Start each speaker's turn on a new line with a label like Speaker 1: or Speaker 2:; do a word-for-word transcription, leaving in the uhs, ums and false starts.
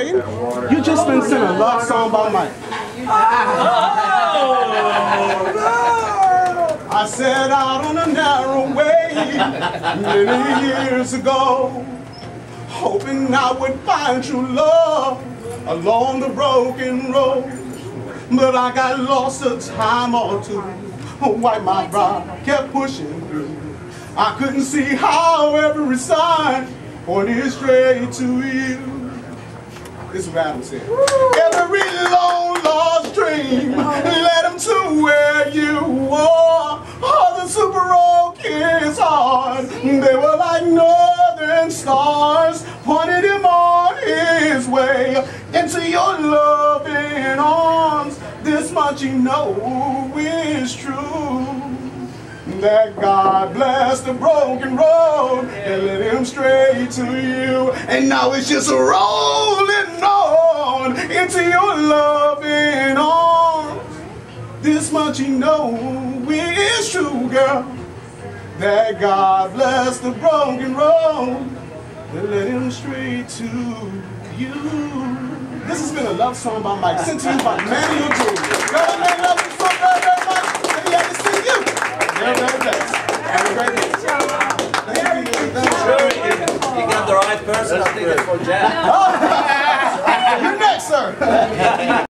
Speaker 1: You just been singing a love song by Mike. I set out on a narrow way many years ago, hoping I would find true love along the broken road. But I got lost a time or two, while my bride kept pushing through. I couldn't see how every sign pointed straight to you. This is what Adam said. Every long lost dream led him to where you were. All the super old kids' hearts, they were like northern stars, pointed him on his way into your loving arms. This much you know is true, that God blessed the broken road and led him straight to you. And now it's just rolling on into your loving arms. This much you know is true, girl, that God blessed the broken road and led him straight to you. This has been a love song by Mike, sent to you by Manuel Junior Girl, I may love you so very, very much, and he had to see you. Very, very blessed. Have a great day.
Speaker 2: You got the right person. I think it's for Jack.
Speaker 1: You're next, sir.